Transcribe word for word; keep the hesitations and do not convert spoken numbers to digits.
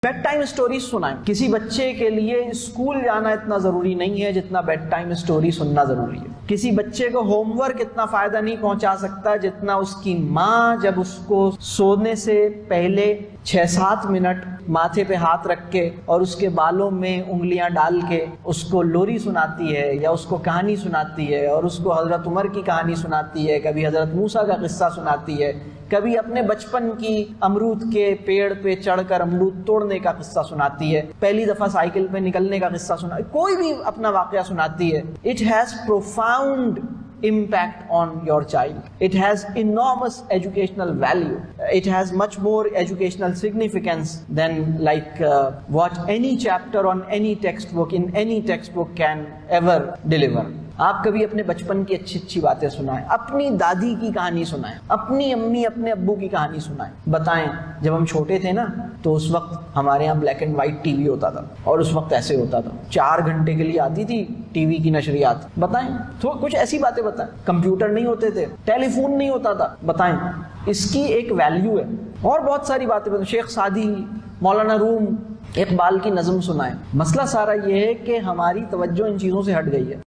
Bed time stories سنائیں. کسی بچے کے لیے اسکول جانا اتنا ضروری نہیں ہے جتنا بیڈ ٹائم اسٹوری سننا ضروری ہے. کسی بچے کو ہوم ورک اتنا فائدہ نہیں پہنچا سکتا جتنا اس کی ماں جب اس کو سونے سے پہلے چھ سات منٹ ماتھے پہ ہاتھ رکھ کے اور اس کے بالوں میں انگلیاں ڈال کے اس کو لوری سناتی ہے یا اس کو کہانی سناتی ہے اور اس کو حضرت عمر کی کہانی سناتی ہے, کبھی حضرت موسیٰ کا قصہ سناتی ہے, کبھی اپنے بچپن کی امرود کے پیڑ پہ چڑھ کر امرود توڑنے کا قصہ سناتی ہے, پہلی دفعہ سائیکل پہ نکلنے کا قصہ سنا, کوئی بھی اپنا واقعہ سناتی ہے. It has profound impact on your child. It has enormous educational value. It has much more educational significance than like uh, what any chapter on any textbook in any textbook can ever deliver. آپ کبھی اپنے بچپن کی اچھی اچھی باتیں سنائیں, اپنی دادی کی کہانی سنائیں, اپنی امی اپنے ابو کی کہانی سنائیں. بتائیں جب ہم چھوٹے تھے نا تو اس وقت ہمارے یہاں black and white TV ہوتا تھا اور اس وقت ایسے ہوتا تھا, چار گھنٹے کے لیے آتی تھی ٹی وی کی نشریات. بتائیں تو کچھ ایسی باتیں بتائیں. کمپیوٹر نہیں ہوتے تھے, ٹیلی فون نہیں ہوتا تھا. بتائیں اس کی ایک ویلیو ہے. اور بہت ساری باتیں بتائیں. شیخ سعدی, مولانا روم, اقبال کی نظم سنائیں. مسئلہ سارا یہ ہے کہ ہماری توجہ ان چیزوں سے ہٹ گئی ہے.